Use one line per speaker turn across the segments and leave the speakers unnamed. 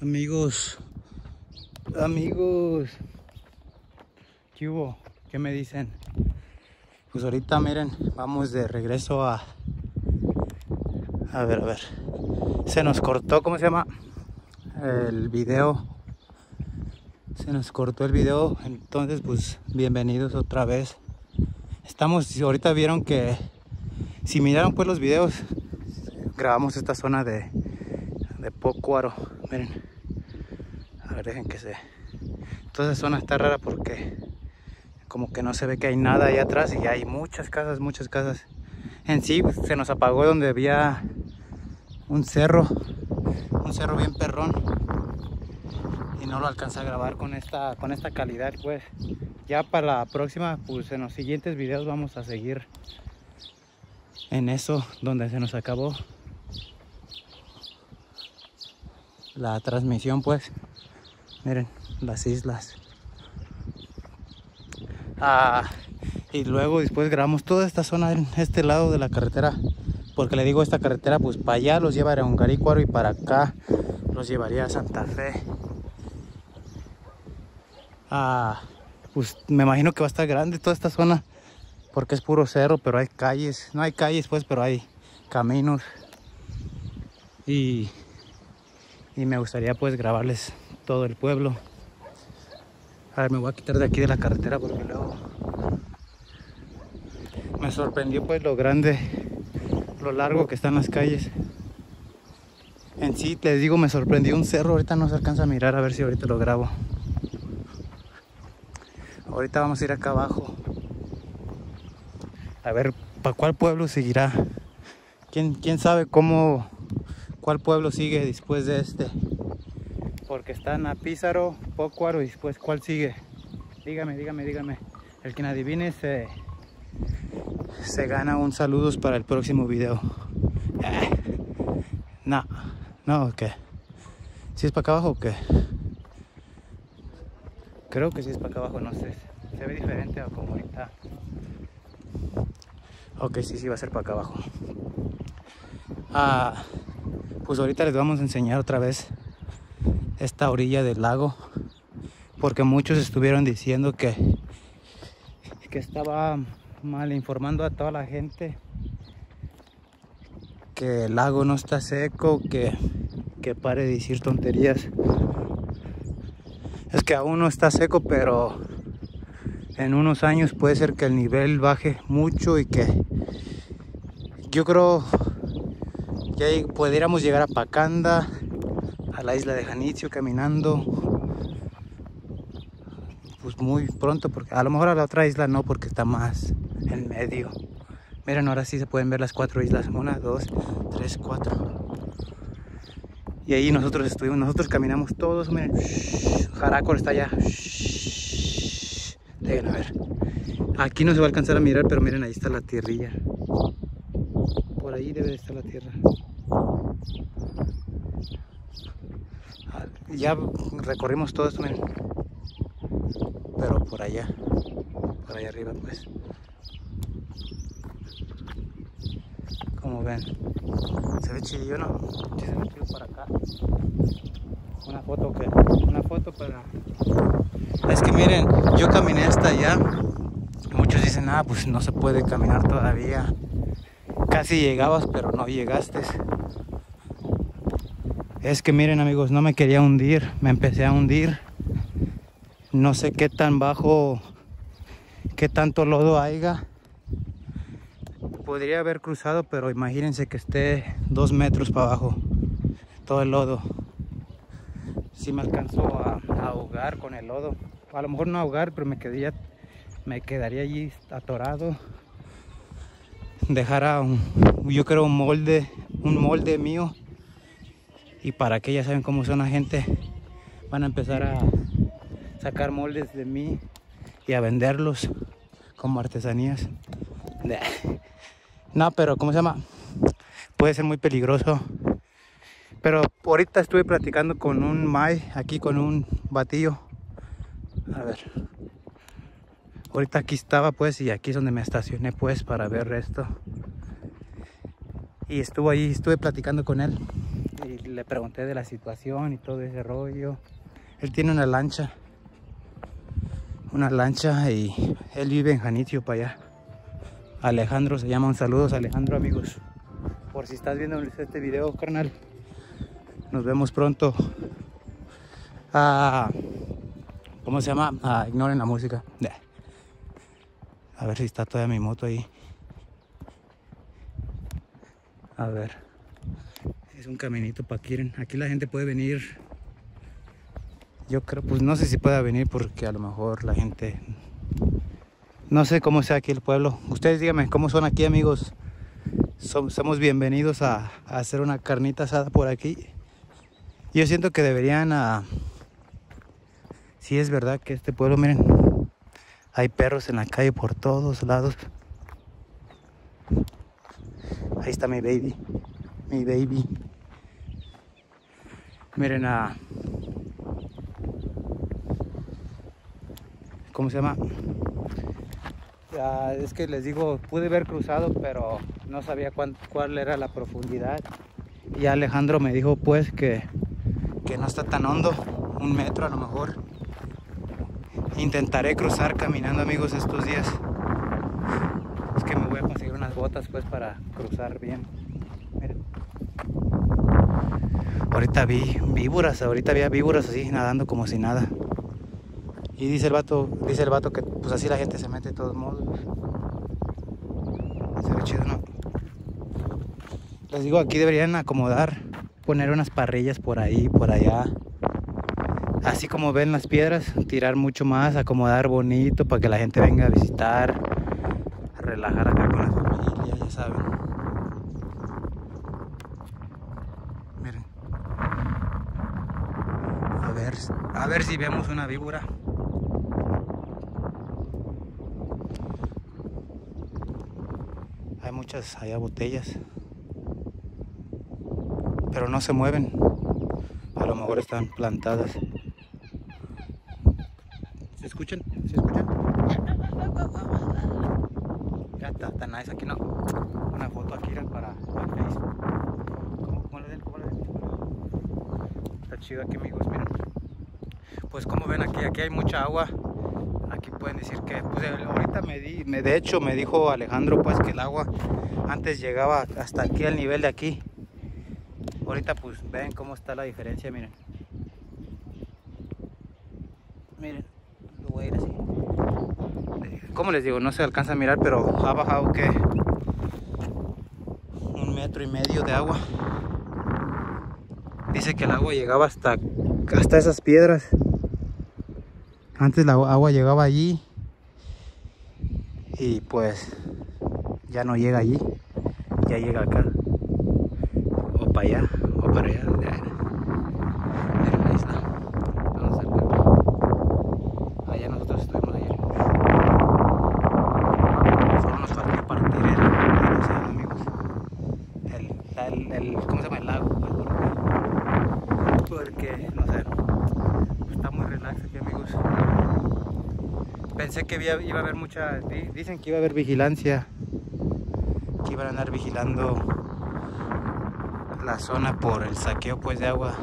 Amigos, ¿qué hubo? ¿Qué me dicen? Pues ahorita miren, vamos de regreso a ver, se nos cortó, ¿cómo se llama? El video, se nos cortó el video, entonces pues bienvenidos otra vez. Ahorita vieron que, si miraron pues los videos, grabamos esta zona de Pócuaro, miren, a ver, dejen que toda esa zona está rara porque como que no se ve que hay nada ahí atrás y hay muchas casas. En sí pues, se nos apagó donde había un cerro bien perrón y no lo alcancé a grabar con esta calidad. Pues ya para la próxima, pues en los siguientes videos vamos a seguir en eso donde se nos acabó la transmisión. Pues miren las islas, y luego después grabamos toda esta zona en este lado de la carretera, porque le digo, esta carretera pues para allá los llevaría a Ungarícuaro y para acá los llevaría a Santa Fe. Pues me imagino que va a estar grande toda esta zona porque es puro cerro, pero hay calles, no hay calles pues, pero hay caminos y me gustaría pues grabarles todo el pueblo. A ver, me voy a quitar de aquí de la carretera porque luego me sorprendió pues lo largo que están las calles. En sí, les digo, me sorprendió un cerro, ahorita no se alcanza a mirar, a ver si ahorita lo grabo. Ahorita vamos a ir acá abajo. A ver, ¿para cuál pueblo seguirá? ¿Quién sabe cuál pueblo sigue después de este? Porque están a Pízaro, Pócuaro y después ¿cuál sigue? Dígame. El quien adivine se gana un saludos para el próximo video. No, ¿qué? ¿Sí es para acá abajo o qué? Creo que sí es para acá abajo, no sé. Se ve diferente a como ahorita. Ok, sí va a ser para acá abajo. Pues ahorita les vamos a enseñar otra vez esta orilla del lago, porque muchos estuvieron diciendo que estaba mal informando a toda la gente que el lago no está seco, que pare de decir tonterías. Es que aún no está seco, pero en unos años puede ser que el nivel baje mucho y que yo creo que ahí pudiéramos llegar a Pacanda, a la isla de Janitzio caminando pues muy pronto, porque a lo mejor a la otra isla no, porque está más en medio. Miren, ahora sí se pueden ver las 4 islas, 1, 2, 3, 4. Y ahí nosotros caminamos todos, miren, Jarácor está allá. Dejen a ver, aquí no se va a alcanzar a mirar, pero miren, ahí está la tierrilla, por ahí debe de estar la tierra. Ya recorrimos todo esto, miren, pero por allá arriba pues, como ven, se ve chidillo, ¿no? Sí, se ve chido para acá. Una foto para... Es que miren, yo caminé hasta allá. Muchos dicen, pues no se puede caminar todavía. Casi llegabas, pero no llegaste. Es que miren, amigos, no me quería hundir, me empecé a hundir. No sé qué tan bajo, qué tanto lodo haya. Podría haber cruzado, pero imagínense que esté 2 metros para abajo todo el lodo. Sí me alcanzó a ahogar con el lodo. A lo mejor no ahogar, pero me quedaría allí atorado. Dejara yo creo un molde mío. Y para que ya saben cómo son la gente, van a empezar a sacar moldes de mí y a venderlos como artesanías. No, pero ¿cómo se llama? Puede ser muy peligroso. Pero ahorita estuve platicando con un May, aquí con un batillo. A ver. Ahorita aquí estaba pues, y aquí es donde me estacioné pues para ver esto. Y estuve platicando con él. Y le pregunté de la situación y todo ese rollo. Él tiene una lancha y él vive en Janitzio para allá. Alejandro se llama, un saludo a Alejandro, amigos. Por si estás viendo este video, carnal. Nos vemos pronto. ¿Cómo se llama? Ignoren la música. A ver si está todavía mi moto ahí. A ver. Es un caminito para aquí. Aquí la gente puede venir. Yo creo, pues no sé si pueda venir porque a lo mejor la gente... No sé cómo sea aquí el pueblo. Ustedes díganme cómo son aquí, amigos. Somos bienvenidos a hacer una carnita asada por aquí. Yo siento que deberían... Sí, es verdad que este pueblo, miren, hay perros en la calle por todos lados. Ahí está mi baby. Miren ¿cómo se llama? Es que les digo, pude haber cruzado, pero no sabía cuál era la profundidad. Y Alejandro me dijo pues que no está tan hondo, 1 metro a lo mejor. Intentaré cruzar caminando, amigos, estos días. Es que me voy a conseguir unas botas pues para cruzar bien. Miren. Ahorita había víboras así nadando como si nada. Y dice el vato que pues así la gente se mete de todos modos. Se ve chido, ¿no? Les digo, aquí deberían acomodar, poner unas parrillas por ahí, por allá. Así como ven las piedras, tirar mucho más, acomodar bonito para que la gente venga a visitar, a relajar acá con la familia, ya saben. Miren. A ver si vemos una víbora. Hay muchas allá botellas, pero no se mueven. A lo mejor están plantadas. ¿Se escuchan? ¿Se escuchan? Ya está nice aquí, ¿no? Una foto aquí para Facebook. ¿Cómo le den? Está chido aquí, amigos, miren. Pues como ven aquí hay mucha agua. Aquí pueden decir que, pues ahorita de hecho me dijo Alejandro pues que el agua antes llegaba hasta aquí al nivel de aquí. Ahorita pues ven cómo está la diferencia, miren. Miren, lo voy a ir así. Como les digo, no se alcanza a mirar, pero ha bajado que 1,5 metros de agua. Dice que el agua llegaba hasta esas piedras. Antes la agua llegaba allí y pues ya no llega allí, ya llega acá o para allá o para allá. Miren la isla, vamos a acercar. Allá nosotros estuvimos ayer. Solo nos faltó partir el océano, amigos. ¿Cómo se llama? El lago, porque no sé, está muy relax aquí, amigos. Pensé que iba a haber dicen que iba a haber vigilancia, que iban a andar vigilando la zona por el saqueo pues de agua,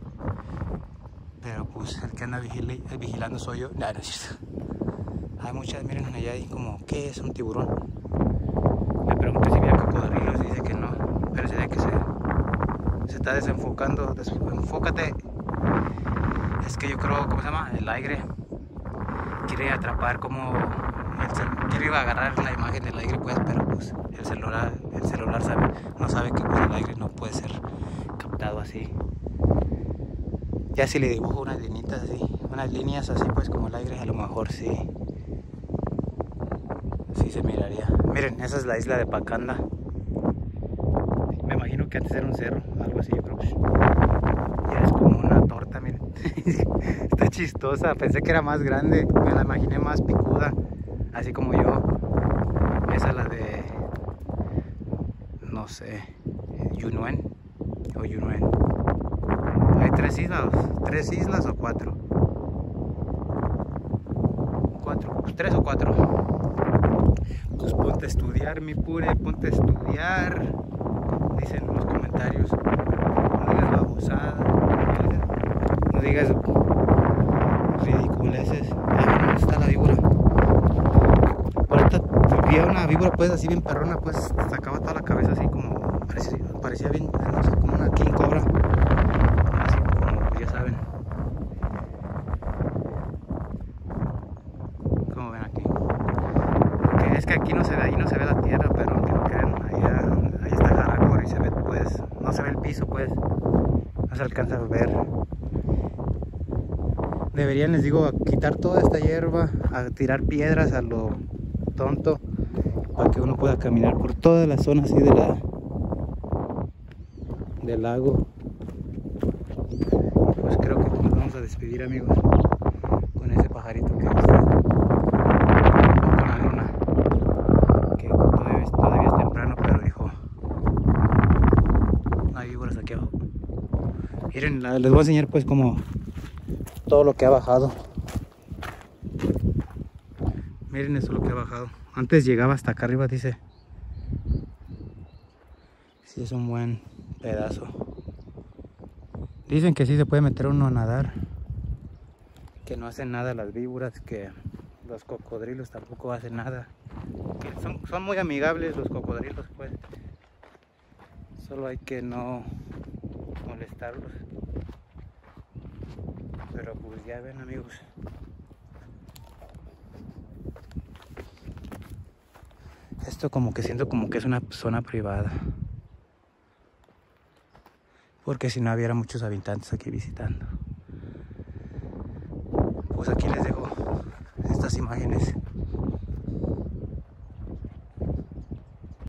pero pues el que anda vigilando soy yo. No, no es cierto. Hay muchas, miren allá hay como, ¿qué es? Un tiburón. Le pregunté si había cocodrilos y dice que no, pero se ve que se está desenfocando. Enfócate. Es que yo creo, ¿cómo se llama? El aire quiere atrapar como quiere agarrar la imagen del aire pues, pero pues el celular no sabe que pues, el aire no puede ser captado así. Ya si le dibujo unas líneas así pues como el aire, a lo mejor sí se miraría. Miren, esa es la isla de Pacanda. Me imagino que antes era un cerro, algo así, yo creo que ya es como una torta, miren. Está chistosa, pensé que era más grande, me la imaginé más picuda, así como yo. Esa es la de, no sé, Yunuen o Yunuen. Hay 3 islas o 4. 3 o 4. Pues ponte a estudiar, mi pure, ponte a estudiar. Dicen en los comentarios. No les vamos. digas ridiculeces. ¿Dónde está la víbora? Ahorita vi a una víbora pues así bien perrona, pues sacaba toda la cabeza así como, parecía bien, no sé, como una king cobra. Así como, ya saben. Como ven aquí. Porque es que aquí no se ve, ahí no se ve la tierra, pero aunque no crean, ahí está Jaracor y se ve pues, no se ve el piso pues. No se alcanza a ver. Deberían, les digo, a quitar toda esta hierba, a tirar piedras a lo tonto, para que uno pueda caminar por toda la zona así del lago. Pues creo que nos vamos a despedir, amigos, con ese pajarito que está con la luna, que todavía es temprano, pero dijo, no hay víboras aquí abajo. Miren, les voy a enseñar pues como todo lo que ha bajado. Miren eso lo que ha bajado. Antes llegaba hasta acá arriba, dice. Sí, es un buen pedazo. Dicen que sí se puede meter uno a nadar, que no hacen nada las víboras, que los cocodrilos tampoco hacen nada, que son muy amigables los cocodrilos pues. Solo hay que no molestarlos. Pero pues ya ven, amigos. Esto como que siento como que es una zona privada. Porque si no hubiera muchos habitantes aquí visitando. Pues aquí les dejo estas imágenes.